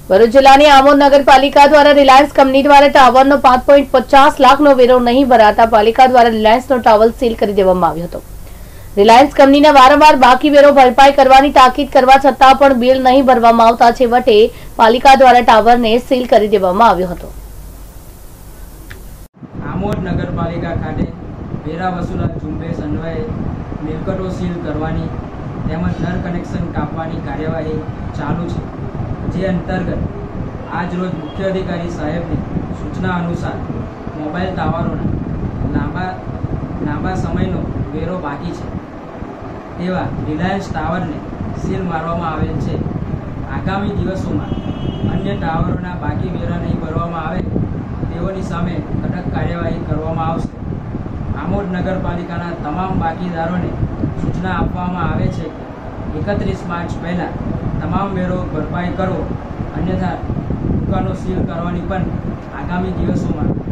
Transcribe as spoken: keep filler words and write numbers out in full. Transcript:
ભરૂચ જિલ્લાની આમોદ નગરપાલિકા દ્વારા રિલાયન્સ કંપની દ્વારા ટાવરનો પાંચ પોઈન્ટ પચાસ લાખનો વેરો નહીં ભરાતા પાલિકા દ્વારા રિલાયન્સનો ટાવર સીલ કરી દેવામાં આવ્યો હતો। રિલાયન્સ કંપનીને વારંવાર બાકી વેરો ભરપાઈ કરવાની તાકીદ કરવા છતાં પણ બિલ નહીં ભરવામાં આવતા છેવટે પાલિકા દ્વારા ટાવરને સીલ કરી દેવામાં આવ્યો હતો। આમોદ નગરપાલિકા ખાતે વેરા વસૂલાત ઝુંબેશ અન્વયે મિલકતો સીલ કરવાની તેમજ નળ કનેક્શન કાપવાની કાર્યવાહી ચાલુ છે, જે અંતર્ગત આજરોજ મુખ્ય અધિકારી સાહેબની સૂચના અનુસાર મોબાઈલ ટાવરોના લાંબા લાંબા સમયનો વેરો બાકી છે તેવા રિલાયન્સ ટાવરને સીલ મારવામાં આવેલ છે। આગામી દિવસોમાં અન્ય ટાવરોના બાકી વેરા નહીં ભરવામાં આવે તેઓની સામે કડક કાર્યવાહી કરવામાં આવશે। આમોદ નગરપાલિકાના તમામ બાકીદારોને સૂચના આપવામાં આવે છે કે એકત્રીસ માર્ચ પહેલાં તમામ વેરો ભરપાઈ કરવો, અન્યથા દુકાનો સીલ કરવાની પણ આગામી દિવસોમાં